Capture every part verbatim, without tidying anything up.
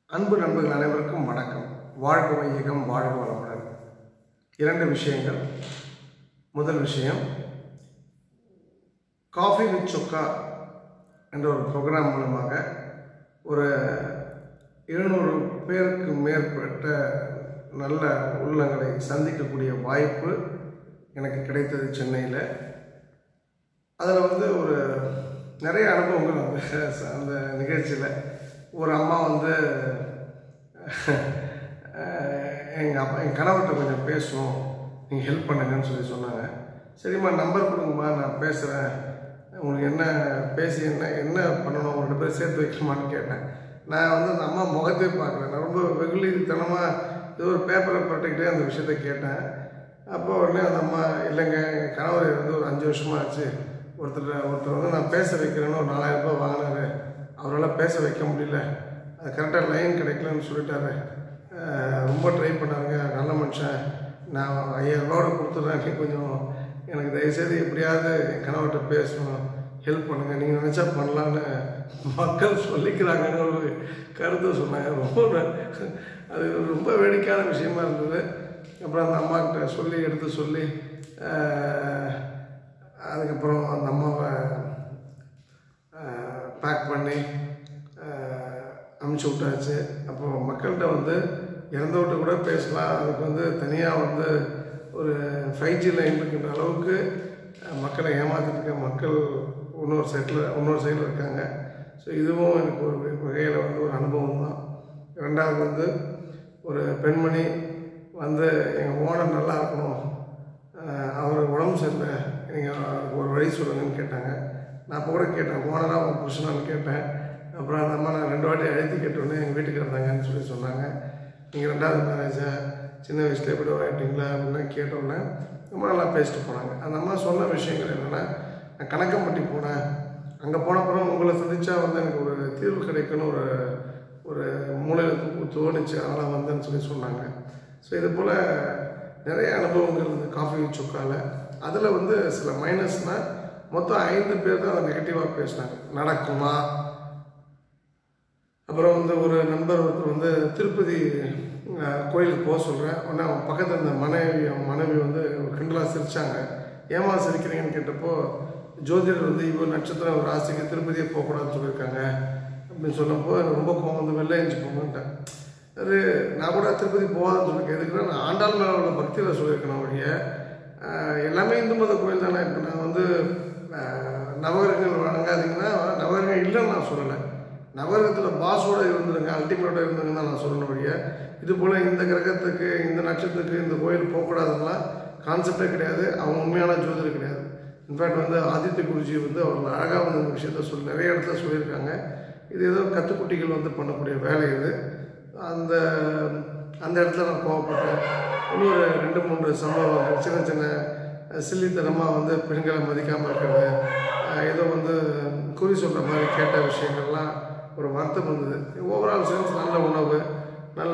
அன்பு நண்பர்கள் அனைவருக்கும் வணக்கம். வாழ்க வையகம், வாழ்க வளமுடன். இரண்டு விஷயங்கள். முதல் விஷயம், காஃபி வித் சொக்கா என்ற ஒரு ப்ரோக்ராம் மூலமாக ஒரு எழுநூறு பேருக்கு மேற்பட்ட நல்ல உள்ளங்களை சந்திக்கக்கூடிய வாய்ப்பு எனக்கு கிடைத்தது சென்னையில். அதில் வந்து ஒரு நிறைய அனுபவங்கள் அந்த அந்த நிகழ்ச்சியில் ஒரு அம்மா வந்து எங்கள் அப்பா என் கணவர்கிட்ட கொஞ்சம் பேசணும், நீங்கள் ஹெல்ப் பண்ணுங்கன்னு சொல்லி சொன்னாங்க. சரிம்மா, நம்பர் கொடுங்கம்மா, நான் பேசுகிறேன், உங்களுக்கு என்ன பேசி என்ன என்ன பண்ணணும், ஒரு ரெண்டு பேர் சேர்த்து வைக்கணுமான்னு கேட்டேன். நான் வந்து அந்த அம்மா முகத்தையே பார்க்குறேன். நான் ரொம்ப வெகுளித்தனமாக ஏதோ ஒரு பேப்பரை பட்டுக்கிட்டே அந்த விஷயத்த கேட்டேன். அப்போ உடனே அந்த அம்மா, இல்லைங்க, எங்கள் கணவர் வந்து ஒரு அஞ்சு வருஷமாக ஆச்சு, ஒருத்தர் ஒருத்தர் வந்து நான் பேச வைக்கிறேன்னு ஒரு நாலாயிரம் ரூபாய் வாங்கினாரு, அவரால் பேச வைக்க முடியல, அது கரெக்டாக லைன் கிடைக்கலன்னு சொல்லிட்டாரு, ரொம்ப ட்ரை பண்ணாருங்க, நல்ல மனுஷன், நான் ஐயாயிரம் ரூபாவோட கொடுத்துட்றேன், நீ கொஞ்சம் எனக்கு தயவுசெய்து எப்படியாவது என் கணவர்கிட்ட பேசணும், ஹெல்ப் பண்ணுங்கள், நீங்கள் நினச்சா பண்ணலான்னு மக்கள் சொல்லிக்கிறாங்கன்னு ஒரு கருத்தை சொன்னாங்க. ரொம்ப அது ரொம்ப வேடிக்கையான விஷயமா இருந்தது. அப்புறம் அந்த அம்மாக்கிட்ட சொல்லி எடுத்து சொல்லி அதுக்கப்புறம் அந்த அம்மாவை பேக் பண்ணி அனுப்பிச்சி விட்டாச்சு. அப்போது மக்கள்கிட்ட வந்து இறந்தவட்ட கூட பேசலாம், அதுக்கு வந்து தனியாக வந்து ஒரு ஃபைவ் ஜி லைன் இருக்கின்ற அளவுக்கு மக்களை ஏமாற்றிருக்க மக்கள் இன்னொரு சைட்டில் இன்னொரு சைடில் இருக்காங்க. ஸோ இதுவும் எனக்கு ஒரு வகையில் வந்து ஒரு அனுபவம் தான். ரெண்டாவது வந்து ஒரு பெண்மணி வந்து எங்கள் ஓனர் நல்லா இருக்கணும், அவர் உடம்பு சரியில்லை, நீங்கள் ஒரு வழி சொல்லுங்கன்னு கேட்டாங்க. நான் அப்போ கூட கேட்டேன், ஓனராக உங்கள் புருஷனான்னு கேட்டேன். அப்புறம் அந்த அம்மா நான் ரெண்டு வாட்டி அழுத்தி கேட்டோன்னே எங்கள் வீட்டுக்கு இருந்தாங்கன்னு சொல்லி சொன்னாங்க. நீங்கள் ரெண்டாவது மேரேஜா, சின்ன வயசுல எப்படி ஆகிட்டீங்களா அப்படின்னா கேட்டோன்னே ரொம்ப நல்லா பேசிட்டு போனாங்க. அந்த அம்மா சொன்ன விஷயங்கள் என்னென்னா, நான் கணக்கம்பட்டி போனேன், அங்கே போன அப்புறம் உங்களை சந்தித்தா வந்து எனக்கு ஒரு தீர்வு கிடைக்குன்னு ஒரு ஒரு மூளையில் தோணுச்சு, அதெல்லாம் வந்தேன்னு சொல்லி சொன்னாங்க. ஸோ இது போல் நிறைய அனுபவங்கள் இந்த காஃபி வித் சொக்காவில். அதில் வந்து சில மைனஸ்னால் மொத்தம் ஐந்து பேர் தான் அதை நெகட்டிவாக பேசினாங்க. நடக்குமா? அப்புறம் வந்து ஒரு நண்பர் ஒருத்தர் வந்து திருப்பதி கோயிலுக்கு போக சொல்கிறேன், உடனே அவன் பக்கத்தில் இருந்த மனைவி அவன் மனைவி வந்து கிண்டலாக சிரித்தாங்க. ஏமா சிரிக்கிறீங்கன்னு கேட்டப்போ, ஜோதிடர் வந்து இவ்வளோ நட்சத்திரம் ஒரு ராசிக்கு திருப்பதியே போகக்கூடாதுன்னு சொல்லியிருக்காங்க அப்படின்னு சொன்னப்போ எனக்கு ரொம்ப கோவம் வந்து வெளில எழுந்து போங்கன்ட்டேன். அது நான் கூட திருப்பதி போகாதுன்னு சொல்லியிருக்கேன். எதுக்குன்னா நான் ஆண்டாள் மேலே உள்ள பக்தியில் சொல்லியிருக்கேன் ஒழிய எல்லாமே இந்து மத கோயில் தானே. இப்போ நான் வந்து நவகிரகங்கள் வணங்காதீங்கன்னா நவகிரகம் இல்லைன்னு நான் சொல்லலை, நவகிரகத்தில் பாஸோடு இருந்துருங்க, அல்டிமேட்டோடு இருந்துருங்க தான் நான் சொல்லணும் ஒழிய இது போல் இந்த கிரகத்துக்கு இந்த நட்சத்திரத்துக்கு இந்த கோயில் போகக்கூடாதுலாம் கான்செப்டே கிடையாது. அவங்க உண்மையான ஜோதிடர் கிடையாது. இன்ஃபேக்ட் வந்து ஆதித்ய குருஜி வந்து அவங்க அழகாக வந்து இந்த விஷயத்த சொல்லி நிறைய இடத்துல சொல்லியிருக்காங்க. இது ஏதோ கத்துக்குட்டிகள் வந்து பண்ணக்கூடிய வேலை இது. அந்த அந்த இடத்துல நான் கோவப்பட்டேன். இன்னொரு ரெண்டு மூன்று சம்பவங்கள் சின்ன சின்ன சில்லித்தனமாக வந்து பெண்களை மதிக்காமல் இருக்கிறது, ஏதோ வந்து குறி சொல்கிற மாதிரி கேட்ட விஷயங்கள்லாம் ஒரு வருத்தம் இருந்தது. ஓவரால் சென்ஸ் நல்ல உணவு, நல்ல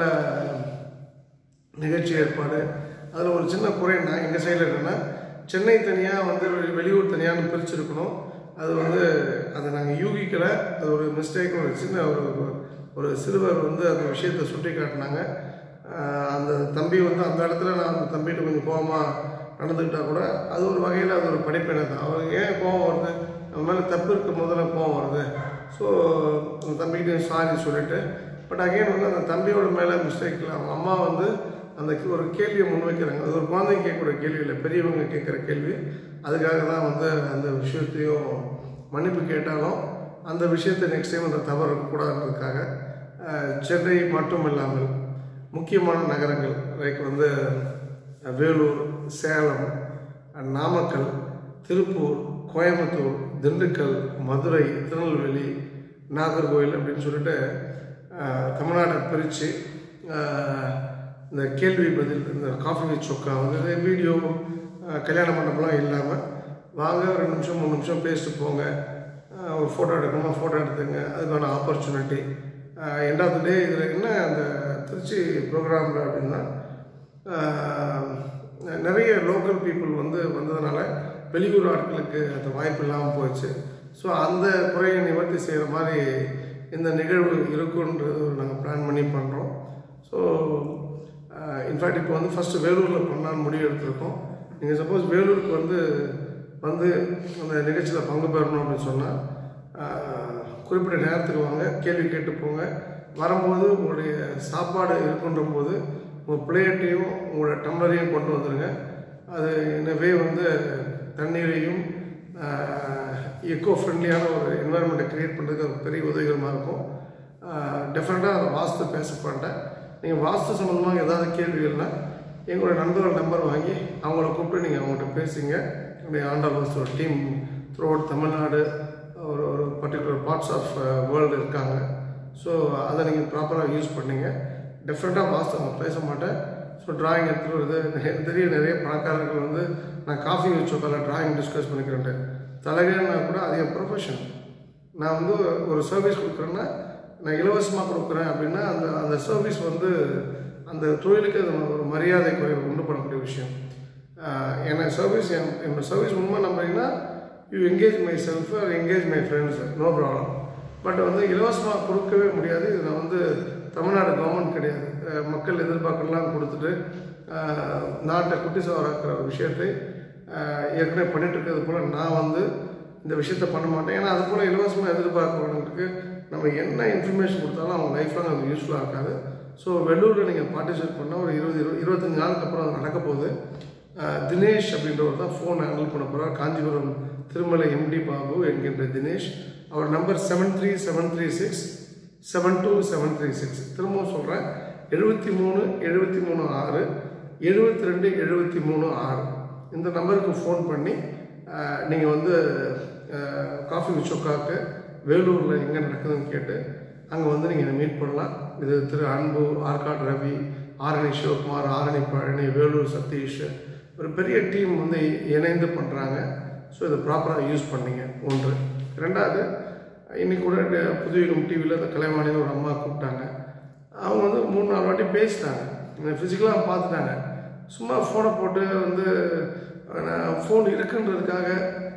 நிகழ்ச்சி ஏற்பாடு. அதில் ஒரு சின்ன குறைன்னா எங்கள் சைடில் என்னென்னா, சென்னை தனியாக வந்து வெளியூர் தனியான்னு பிரிச்சுருக்கணும். அது வந்து அதை நாங்கள் யூகிக்கலை, அது ஒரு மிஸ்டேக். ஒரு சின்ன ஒரு ஒரு சிறுவர் வந்து அந்த விஷயத்தை சுட்டி காட்டினாங்க. அந்த தம்பி வந்து அந்த இடத்துல நான் அந்த தம்பிகிட்ட கொஞ்சம் கோபமாக நடந்துக்கிட்டால் கூட அது ஒரு வகையில் அது ஒரு படிப்பினை தான். அவருக்கு ஏன் கோபம் வருது, நம்ம மேலே தப்பு இருக்க முதல்ல கோபம் வருது. ஸோ அந்த தம்பிக்கிட்ட சாரி சொல்லிவிட்டு, பட் அகெயின் வந்து அந்த தம்பியோட மேலே மிஸ்டேக் இல்லை, அவங்க அம்மா வந்து அந்த ஒரு கேள்வியை முன்வைக்கிறாங்க. அது ஒரு குழந்தைங்க கேட்கக்கூடிய கேள்வி இல்லை, பெரியவங்க கேட்குற கேள்வி. அதுக்காக தான் வந்து அந்த விஷயத்தையும் மன்னிப்பு கேட்டாலும் அந்த விஷயத்தை நெக்ஸ்ட் டைம் அந்த தவறு இருக்கக்கூடாதுன்றதுக்காக சென்னை மட்டும் இல்லாமல் முக்கியமான நகரங்கள் லைக் வந்து வேலூர், சேலம், நாமக்கல், திருப்பூர், கோயம்புத்தூர், திண்டுக்கல், மதுரை, திருநெல்வேலி, நாகர்கோவில் அப்படின்னு சொல்லிட்டு தமிழ்நாட்டை பிரித்து இந்த கேள்வி பதில், இந்த காஃபி வித் சொக்கா வந்து வீடியோ, கல்யாண மண்டபம்லாம் இல்லாமல் வாங்க ரெண்டு நிமிஷம் மூணு நிமிஷம் பேசிட்டு போங்க, ஒரு ஃபோட்டோ எடுக்கணுமா ஃபோட்டோ எடுத்துங்க, அதுக்கான opportunity. End of the day இதில் என்ன அந்த திருச்சி ப்ரோக்ராமில் அப்படின்னா நிறைய லோக்கல் பீப்புள் வந்து வந்ததுனால வெளியூர் ஆட்களுக்கு அந்த வாய்ப்பு இல்லாமல் போயிடுச்சு. ஸோ அந்த குறையை நிவர்த்தி செய்கிற மாதிரி இந்த நிகழ்வு இருக்குன்றது நாங்கள் பிளான் பண்ணி பண்ணுறோம். ஸோ இன்ஃபேக்ட் இப்போ வந்து ஃபஸ்ட்டு வேலூரில் பண்ணலான்னு முடிவு எடுத்திருக்கோம். நீங்கள் சப்போஸ் வேலூருக்கு வந்து வந்து அந்த நிகழ்ச்சியில் பங்கு பெறணும் அப்படின்னு சொன்னால் குறிப்பிட்ட நேரத்துக்கு வாங்க, கேள்வி கேட்டு போங்க. வரும்போது உங்களுடைய சாப்பாடு இருக்குன்ற போது உங்கள் பிளேட்டையும் உங்களோட டம்ளரையும் கொண்டு வந்துடுங்க. அது எனவே வந்து தண்ணீரையும் எக்கோ ஃப்ரெண்ட்லியான ஒரு என்வாயர்மெண்ட்டை க்ரியேட் பண்ணுறதுக்கு அது பெரிய உதவிகரமாக இருக்கும். டெஃபினட்டாக அதை வாஸ்து பேச மாட்டேன். நீங்கள் வாஸ்து சம்மந்தமாக ஏதாவது கேள்விகள்னால் எங்களோட நண்பர்கள் நம்பர் வாங்கி அவங்கள கூப்பிட்டு நீங்கள் அவங்கள்ட்ட பேசுங்க. என்னுடைய Andal Vastu team throughout Tamil Nadu ஒரு ஒரு பர்டிகுலர் பார்ட்ஸ் ஆஃப் வேர்ல்டு இருக்காங்க. ஸோ அதை நீங்கள் ப்ராப்பராக யூஸ் பண்ணிங்க. டெஃபினட்டாக வாஸ்து அவங்க பேச மாட்டேன். ஸோ ட்ராயிங் எடுத்துகிட்டு வருது தெரிய நிறைய பணக்காரர்கள் வந்து நான் காஃபி வச்சு உட்கார ட்ராயிங் டிஸ்கஸ் பண்ணிக்கிறேன். தலைகள்னா கூட அது என் ப்ரொஃபஷன். நான் வந்து ஒரு சர்வீஸ் கொடுக்குறேன்னா நான் இலவசமாக கொடுக்குறேன் அப்படின்னா அந்த அந்த சர்வீஸ் வந்து அந்த தொழிலுக்கு அது ஒரு மரியாதை குறைவு உண்டு பண்ணக்கூடிய விஷயம். ஏன்னா சர்வீஸ் என் என்னோட சர்வீஸ் உண்மை நம்புறீங்கன்னா you engage myself or engage my friends, no problem. But வந்து இலவசமாக கொடுக்கவே முடியாது. இது நான் வந்து தமிழ்நாடு கவர்மெண்ட் கிடையாது. மக்கள் எதிர்பார்க்கலாம் கொடுத்துட்டு நாட்டை குட்டி சவராக்கிற ஒரு விஷயத்தை ஏற்கனவே பண்ணிட்டு இருக்கிறது போல் நான் வந்து இந்த விஷயத்த பண்ண மாட்டேன். ஏன்னா அது போல் இலவசமாக எதிர்பார்க்கிறவங்களுக்கு நம்ம என்ன இன்ஃபர்மேஷன் கொடுத்தாலும் அவங்க லைஃப்லாம் அது யூஸ்ஃபுல்லாக இருக்காது. ஸோ வெள்ளூரில் நீங்கள் பார்ட்டிசிபேட் பண்ணால் ஒரு இருபது இருபது இருபத்தஞ்சி நாளுக்கு அப்புறம் அது நடக்க போகுது. தினேஷ் அப்படின்றவர் தான் ஃபோன் ஹேண்டில் பண்ண போகிறார். காஞ்சிபுரம் திருமலை எம்டி பாபு என்கின்ற தினேஷ். அவர் number seven three seven three six seven two seven three six. திரும்பவும் சொல்கிறேன், எழுபத்தி மூணு எழுபத்தி மூணு ஆறு எழுபத்தி ரெண்டு எழுபத்தி மூணு ஆறு இந்த நம்பருக்கு ஃபோன் பண்ணி நீங்கள் வந்து காஃபி வித் சொக்காக்கு வேலூரில் எங்கே நடக்குதுன்னு கேட்டு அங்கே வந்து நீங்கள் மீட் பண்ணலாம். இது திரு அன்பு, ஆர்காட் ரவி, ஆரணி சிவகுமார், ஆரணி பழனி, வேலூர் சதீஷ், ஒரு பெரிய டீம் வந்து இணைந்து பண்ணுறாங்க. ஸோ இதை ப்ராப்பராக யூஸ் பண்ணிங்க. ஒன்று. ரெண்டாவது, இன்றைக்கி கூட புதுயுகம் டிவியில் இந்த கலைவாணின்னு ஒரு அம்மா கூப்பிட்டாங்க. அவங்க வந்து மூணு நாலு வாட்டி பேசிட்டாங்க, ஃபிசிக்கலாக பார்த்துட்டாங்க. சும்மா ஃபோனை போட்டு வந்து ஃபோன் இருக்குன்றதுக்காக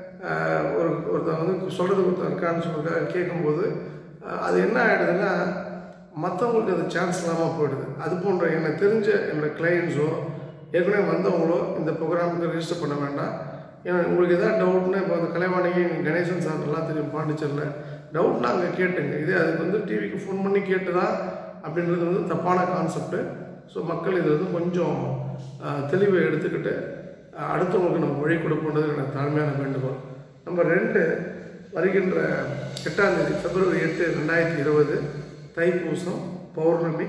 ஒரு ஒருத்தர் வந்து சொல்கிறது ஒருத்தர் இருக்கான்னு சொல்கிறதுக்காக கேட்கும்போது அது என்ன ஆகிடுதுன்னா மற்றவங்களுக்கு அது சான்ஸ் இல்லாமல் போயிடுது. அது போன்ற எனக்கு தெரிஞ்ச என்னோடய கிளைண்ட்ஸோ ஏற்கனவே வந்தவங்களோ இந்த ப்ரோக்ராமுக்கு ரெஜிஸ்டர் பண்ண வேண்டாம். ஏன்னா உங்களுக்கு எதாவது டவுட்னா இப்போ அந்த கலைவாணிக்கு கணேசன் சார் எல்லாம் தெரியும் பாண்டிச்சேரியில், டவுட்னா அங்கே கேட்டுங்க. இதே அதுக்கு வந்து டிவிக்கு ஃபோன் பண்ணி கேட்டுதா அப்படின்றது வந்து தப்பான கான்செப்ட்டு. ஸோ மக்கள் இது வந்து கொஞ்சம் தெளிவை எடுத்துக்கிட்டு அடுத்தவங்களுக்கு நம்ம வழி கொடுப்போன்றது எனக்கு தாழ்மையான வேண்டுகோள். நம்பர் ரெண்டு, வருகின்ற எட்டாம் தேதி பிப்ரவரி எட்டு ரெண்டாயிரத்தி இருபது தைப்பூசம் பௌர்ணமி.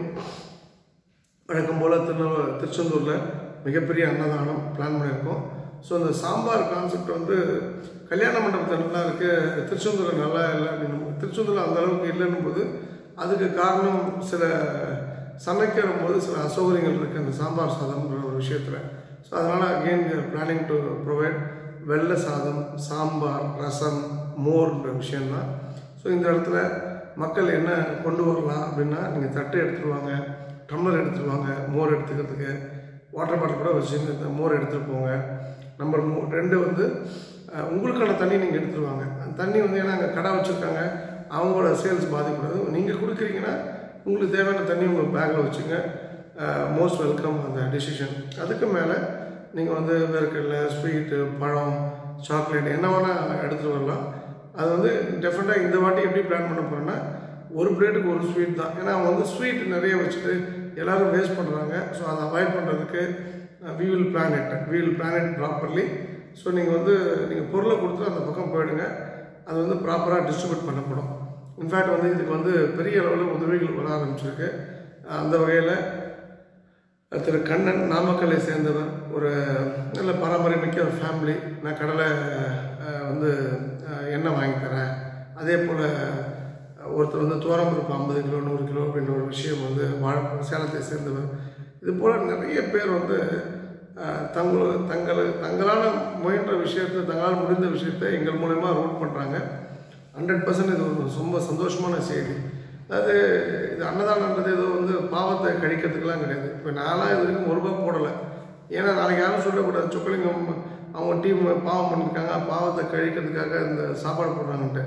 வழக்கம் போல் திருநெல்வே திருச்செந்தூரில் மிகப்பெரிய அன்னதானம் பிளான் பண்ணியிருக்கோம். ஸோ இந்த சாம்பார் கான்செப்ட் வந்து கல்யாண மண்டபத்தில் நல்லா இருக்குது, திருச்செந்தூரில் நல்லா இல்லை அப்படின்னு. திருச்செந்தூரில் அந்த அளவுக்கு இல்லைன்னும் போது அதுக்கு காரணம் சில சமைக்கிற போது சில அசௌகரியங்கள் இருக்குது அந்த சாம்பார் சாதம்ன்ற ஒரு விஷயத்தில். ஸோ அதனால் அகெயின் பிளானிங் டு ப்ரொவைட் வெள்ளை சாதம், சாம்பார், ரசம், மோர்ன்ற விஷயந்தான். ஸோ இந்த இடத்துல மக்கள் என்ன கொண்டு வரலாம் அப்படின்னா, நீங்கள் தட்டு எடுத்துருவாங்க, டம்ளர் எடுத்துருவாங்க, மோர் எடுத்துக்கிறதுக்கு வாட்டர் பாட்டில் கூட வச்சுங்க, மோர் எடுத்துகிட்டு போங்க. நம்பர் மூ ரெண்டு வந்து உங்களுக்கான தண்ணி நீங்கள் எடுத்துருவாங்க. அந்த தண்ணி வந்து ஏன்னா அங்கே கடை வச்சுருக்காங்க, அவங்களோட சேல்ஸ் பாதிக்கூடாது. நீங்கள் கொடுக்குறீங்கன்னா உங்களுக்கு தேவையான தண்ணி உங்கள் பேக்கில் வச்சுங்க. மோஸ்ட் வெல்கம் அந்த டிசிஷன். அதுக்கு மேலே நீங்கள் வந்து வேர்க்கடலை, ஸ்வீட்டு, பழம், சாக்லேட் என்ன வேணால் எடுத்துகிட்டு வரலாம். அது வந்து டெஃபினட்டாக இந்த வாட்டி எப்படி பிளான் பண்ண போகிறேன்னா, ஒரு பிளேட்டுக்கு ஒரு ஸ்வீட் தான். ஏன்னா அவங்க வந்து ஸ்வீட் நிறைய வச்சுட்டு எல்லோரும் வேஸ்ட் பண்ணுறாங்க. ஸோ அதை அவாய்ட் பண்ணுறதுக்கு we will plan it we will plan it properly. So நீங்கள் வந்து நீங்கள் பொருளை கொடுத்து அந்த பக்கம் போயிடுங்க, அது வந்து ப்ராப்பராக டிஸ்ட்ரிபியூட் பண்ணப்படும். இன்ஃபேக்ட் வந்து இதுக்கு வந்து பெரிய அளவில் உதவிகள் வர ஆரம்பிச்சிருக்கு. அந்த வகையில் திரு கண்ணன் நாமக்கல்லை சேர்ந்தவர், ஒரு நல்ல பாரம்பரியமிக்க ஒரு ஃபேமிலி. நான் கடலை வந்து எண்ணெய் வாங்கி தரேன். அதே போல் ஒருத்தர் வந்து துவரம்பருப்பு ஐம்பது கிலோ நூறு கிலோ அப்படின்ற ஒரு விஷயம் வந்து வாழ சேலத்தை சேர்ந்தவர். இது போல் நிறைய பேர் வந்து தங்கள் தங்களை தங்களால் முயன்ற விஷயத்தை, தங்களால் முடிந்த விஷயத்தை எங்கள் மூலயமா ரூட் பண்ணுறாங்க. ஹண்ட்ரட் பர்சன்ட் இது ஒரு ரொம்ப சந்தோஷமான செய்தி. அதாவது இது அன்னதானன்றது ஏதோ வந்து பாவத்தை கழிக்கிறதுக்கெலாம் கிடையாது. இப்போ நான்லாம் இது வரைக்கும் ஒரு ரூபா போடலை. ஏன்னா நாளைக்கு யாரும் சொல்லக்கூடாது சொக்கலிங்கம் அவங்க டீம் பாவம் பண்ணியிருக்காங்க, பாவத்தை கழிக்கிறதுக்காக இந்த சாப்பாடு போடுறாங்கன்ட்டு.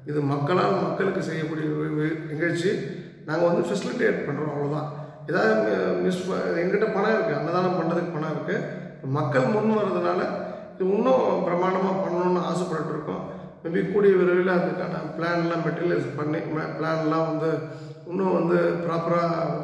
இது மக்களால் மக்களுக்கு செய்யக்கூடிய நிகழ்ச்சி. நாங்கள் வந்து ஃபெசிலிட்டேட் பண்ணுறோம், அவ்வளோதான். ஏதாவது மிஸ் எங்கிட்ட பணம் இருக்குது, அன்னதானம் பண்ணுறதுக்கு பணம் இருக்குது. மக்கள் முன் வர்றதுனால இது இன்னும் பிரமாண்டமாக பண்ணணும்னு ஆசைப்பட்டு இருக்கோம். மேபி கூடிய விரைவில் அதுக்கான பிளான்லாம் மெட்டீரியல்ஸ் பண்ணி பிளான்லாம் வந்து இன்னும் வந்து ப்ராப்பராக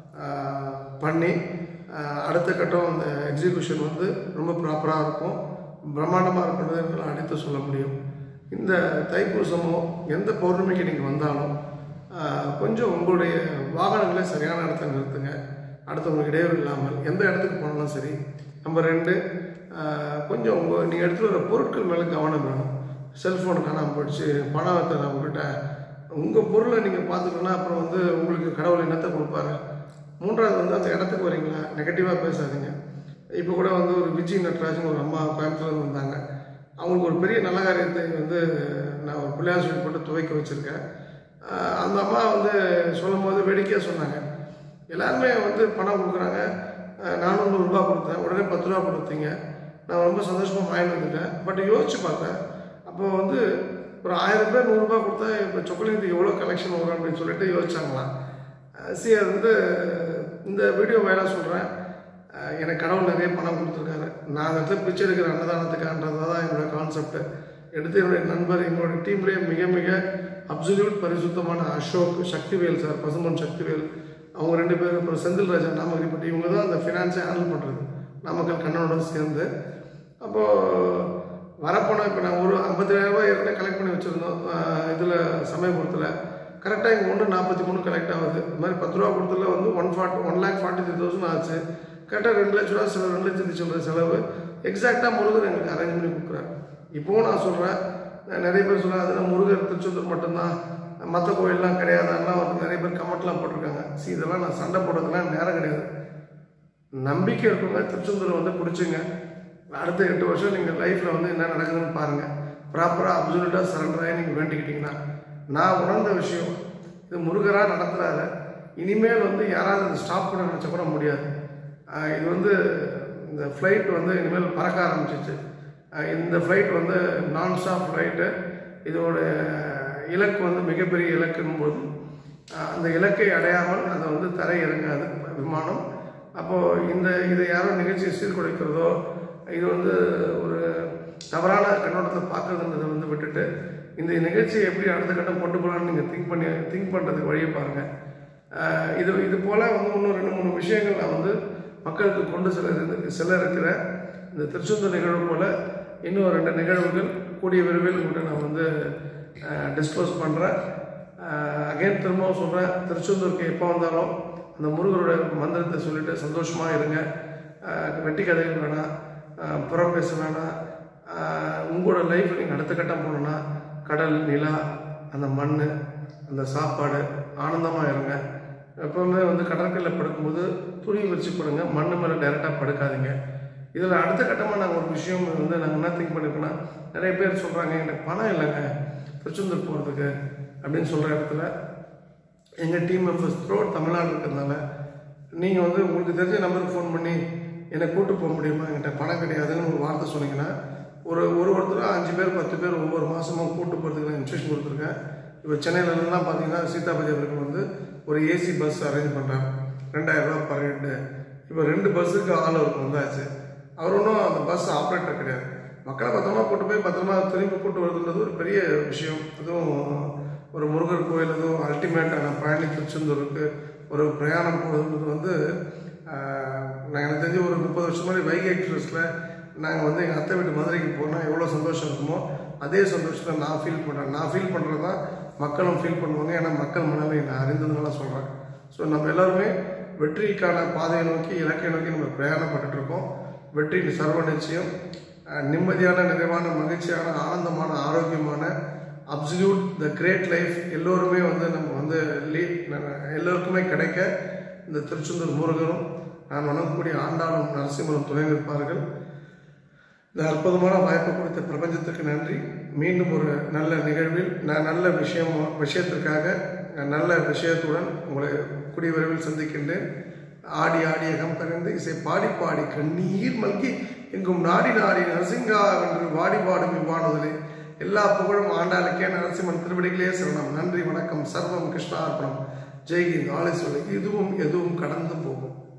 பண்ணி அடுத்த கட்டம் அந்த எக்ஸிக்யூஷன் வந்து ரொம்ப ப்ராப்பராக இருக்கும், பிரம்மாண்டமாக இருக்கிறது என்னால் அடித்து சொல்ல முடியும். இந்த தைப்பூசமோ எந்த பௌர்ணமிக்கு நீங்கள் வந்தாலும் கொஞ்சம் உங்களுடைய வாகனங்களை சரியான இடத்துல நிறுத்துங்க, அடுத்தவங்களுக்கு இடையூறு இல்லாமல். எந்த இடத்துக்கு போனாலும் சரி. நம்பர் ரெண்டு, கொஞ்சம் உங்கள் நீங்கள் எடுத்துகிட்டு வர பொருட்கள் மேலே கவனம் வேணும். செல்ஃபோன் காணாமல் போயிடுச்சு, பணத்தை நான் உங்கள்கிட்ட உங்கள் பொருளை நீங்கள் பார்த்துக்கணுன்னா அப்புறம் வந்து உங்களுக்கு கடவுள் என்னத்தை கொடுப்பாரு. மூன்றாவது வந்து அந்த இடத்துக்கு வரீங்களா, நெகட்டிவாக பேசாதீங்க. இப்போ கூட வந்து ஒரு விஜய் நட்ராஜன் ஒரு அம்மா கோயம்புத்தூர்லேருந்து வந்தாங்க. அவங்களுக்கு ஒரு பெரிய நல்ல காரியத்தை வந்து நான் ஒரு பிள்ளையார் சொல்லி போட்டு துவைக்க வச்சுருக்கேன். அந்த அம்மா வந்து சொல்லும் போது வேடிக்கையாக சொன்னாங்க, எல்லாருமே வந்து பணம் கொடுக்குறாங்க, நானும் நூறுரூபா கொடுத்தேன், உடனே பத்து ரூபா கொடுத்தீங்க, நான் ரொம்ப சந்தோஷமாக வாங்கி வந்துட்டேன். பட் யோசிச்சு பார்த்தேன், அப்போ வந்து ஒரு ஆயிரம் பேர் நூறுரூபா கொடுத்தா இப்போ சொக்கலிங்கத்துக்கு எவ்வளோ கலெக்ஷன் வரும் அப்படின்னு சொல்லிட்டு யோசிச்சாங்களாம். சரி, அது வந்து இந்த வீடியோ வேலை சொல்கிறேன், எனக்கு கடவுள் நிறைய பணம் கொடுத்துருக்காரு, நான் வந்து பிச்சை எடுக்கிற அன்னதானத்துக்கான்றது தான் என்னோடய கான்செப்ட். எடுத்து என்னுடைய நண்பர் எங்களுடைய டீம்லேயே மிக மிக அப்சல்யூட் பரிசுத்தமான அசோக், சக்திவேல் சார், பசுமன் சக்திவேல், அவங்க ரெண்டு பேரும், அப்புறம் செந்தில் ராஜா நாமகிரிப்பட்டி, இவங்க தான் அந்த ஃபினான்ஸை ஹேண்டில் பண்ணுறது நாமக்கல் கண்ணனோட சேர்ந்து. அப்போது வரப்போனால் இப்போ நான் ஒரு ஐம்பத்தாயிரம் ரூபாய் ஏற்கனவே கலெக்ட் பண்ணி வச்சுருந்தோம் இதில் சமயபுரத்தில். கரெக்டாக இங்கே ஒன்று நாற்பத்தி மூணு கலெக்ட் ஆகுது. இது மாதிரி பத்து ரூபா கொடுத்ததில் வந்து one forty one lakh forty three thousand ஆச்சு. கரெக்டாக ரெண்டு லட்ச ரூபா செலவு, ரெண்டு லட்சத்தி சொல்கிற செலவு எக்ஸாக்டாக முருகர் எங்களுக்கு அரேஞ்ச் பண்ணி கொடுக்குறாரு. இப்போவும் நான் சொல்கிறேன், நிறைய பேர் சொல்கிறேன் அதில் முருகர் திருச்செந்தூர் மட்டும்தான், மற்ற கோயிலெலாம் கிடையாதுலாம் வந்து நிறைய பேர் கமெண்ட்லாம் போட்டிருக்காங்க. சி, இதெல்லாம் நான் சண்டை போடுறதுலாம் நேரம் கிடையாது. நம்பிக்கை இருக்குங்க, திருச்செந்தூர் வந்து பிடிச்சிங்க. அடுத்த எட்டு வருஷம் நீங்கள் லைஃப்பில் வந்து என்ன நடக்குதுன்னு பாருங்கள். ப்ராப்பராக அப்சல்யூட்டாக சரண்டர் ஆகி நீங்கள் வேண்டிக்கிட்டிங்கன்னா, நான் உணர்ந்த விஷயம், இது முருகராக நடத்துகிறாரு. இனிமேல் வந்து யாராவது அதை ஸ்டாப் பண்ண நினச்சா கூட முடியாது. இது வந்து இந்த ஃப்ளைட் வந்து இனிமேல் பறக்க ஆரம்பிச்சிச்சு. இந்த ஃப்ளைட் வந்து நான் ஸ்டாப் ஃப்ளைட்டு. இதோட இலக்கு வந்து மிகப்பெரிய இலக்குன்னும் போது அந்த இலக்கை அடையாமல் அதை வந்து தரை இறங்காது விமானம். அப்போது இந்த இதை யாரும் நிகழ்ச்சியை சீர்குலைக்கிறதோ, இது வந்து ஒரு தவறான கண்ணோட்டத்தில் பார்க்குறதுன்றதை வந்து விட்டுட்டு இந்த நிகழ்ச்சியை எப்படி அடுத்த கட்டம் கொண்டு போகலான்னு நீங்கள் திங்க் பண்ணி திங்க் பண்ணுறதுக்கு வழியை பாருங்கள். இது இது போல் வந்து இன்னும் ரெண்டு மூணு விஷயங்கள் நான் வந்து மக்களுக்கு கொண்டு செல்ல செல்ல இருக்கிற இந்த திருச்செந்தூர் நிகழ்வு போல் இன்னும் ரெண்டு நிகழ்வுகள் கூடிய விரைவில் கூட நான் வந்து டிஸ்க்ளோஸ் பண்ணுறேன். அகைன் திரும்பவும் சொல்கிறேன், திருச்செந்தூருக்கு எப்போ வந்தாலும் அந்த முருகரோட மந்திரத்தை சொல்லிவிட்டு சந்தோஷமாக இருங்க. வெட்டி கதைகள் வேணாம், புறம் பேச வேணாம். உங்களோட லைஃப்பில் நீங்கள் அடுத்த கட்டம் போனோன்னா கடல், நிலா, அந்த மண், அந்த சாப்பாடு, ஆனந்தமாக இருங்க. எப்போவுமே வந்து கடற்கரையில் படுக்கும்போது துணி வச்சு படுங்க, மண் மேலே டைரெக்டாக படுக்காதீங்க. இதில் அடுத்த கட்டமாக நாங்கள் ஒரு விஷயம் வந்து நாங்கள் என்ன திங்க் பண்ணியிருக்கோன்னா, நிறைய பேர் சொல்கிறாங்க எனக்கு பணம் இல்லைங்க திருச்செந்தூர் போகிறதுக்கு அப்படின்னு சொல்கிற இடத்துல எங்கள் டீம் மெம்பர்ஸ் த்ரோட் தமிழ்நாடு இருக்கிறதுனால நீங்கள் வந்து உங்களுக்கு தெரிஞ்ச நம்பருக்கு ஃபோன் பண்ணி என்னை கூட்டு போக முடியுமா, என்கிட்ட பணம் கிடையாதுன்னு ஒரு வார்த்தை சொன்னீங்கன்னா ஒரு ஒரு ஒருத்தராக அஞ்சு பேர் பத்து பேர் ஒவ்வொரு மாதமும் கூட்டு போகிறதுக்கு நான் இன்ஸ்ட்ரக்ஷன் கொடுத்துருக்கேன். இப்போ சென்னையிலலாம் பார்த்தீங்கன்னா சீதாபதி அவர்கள் வந்து ஒரு ஏசி பஸ் அரேஞ்ச் பண்ணுறாங்க, ரெண்டாயிரம் ரூபா பர் ஹெட்டு. இப்போ ரெண்டு பஸ்ஸுக்கு ஆள் அவருக்கு வந்தாச்சு. அவர் ஒன்றும் அந்த பஸ் ஆப்ரேட்டர் கிடையாது. மக்களை பத்திரமா கூட்டு போய் பத்திரமா திரும்பி கூட்டு வருதுன்றது ஒரு பெரிய விஷயம். அதுவும் ஒரு முருகர் கோயில், அதுவும் அல்டிமேட்டான பழனி திருச்செந்தூருக்கு ஒரு பிரயாணம் போகிறதுன்றது வந்து நான் எனக்கு தெரிஞ்சு ஒரு முப்பது வருஷம் மாதிரி வைகை எக்ஸ்பிரஸில் நாங்கள் வந்து எங்கள் அத்தை வீட்டு மதுரைக்கு போனால் எவ்வளோ சந்தோஷம் இருக்குமோ அதே சந்தோஷத்தை நான் ஃபீல் பண்ணுறேன். நான் ஃபீல் பண்ணுறது தான் மக்களும் ஃபீல் பண்ணுவாங்க. ஏன்னா மக்கள் மனதை நான் அறிந்ததுனால சொல்கிறேன். ஸோ நம்ம எல்லாருமே வெற்றிக்கான பாதையை நோக்கி, இலக்கை நோக்கி நம்ம பிரயாணப்பட்டு இருக்கோம். வெற்றி சர்வ நிச்சயம். நிம்மதியான, நிறைவான, மகிழ்ச்சியான, ஆனந்தமான, ஆரோக்கியமான, அப்சல்யூட் த கிரேட் லைஃப் எல்லோருமே வந்து நம்ம வந்து லீ எல்லோருக்குமே கிடைக்க இந்த திருச்செந்தூர் முருகரும் நான் வணங்கக்கூடிய ஆண்டாளும் நரசிம்மரும் துணை நிற்பார்கள். இந்த அற்புதமான வாய்ப்பு கொடுத்த பிரபஞ்சத்துக்கு நன்றி. மீண்டும் ஒரு நல்ல நிகழ்வில் நான் நல்ல விஷயம் விஷயத்திற்காக நல்ல விஷயத்துடன் உங்களை கூடிய விரைவில் சந்திக்கின்றேன். ஆடி ஆடி அகம் கரைந்து இசை பாடி பாடி கண்ணீர் மல்கி எங்கும் நாடி நாடி நரசிங்கா என்று வாடி பாடும் இவ்வாணுதலே எல்லா புகழும் ஆண்டாளுக்கே, நரசிம்மன் திருவடிகளே சரணம். நன்றி, வணக்கம். சர்வம் கிருஷ்ணார்ப்பணம். ஜெய்ஹிந்த். ஆலை சொல்லு. இதுவும் எதுவும் கடந்து போகும்.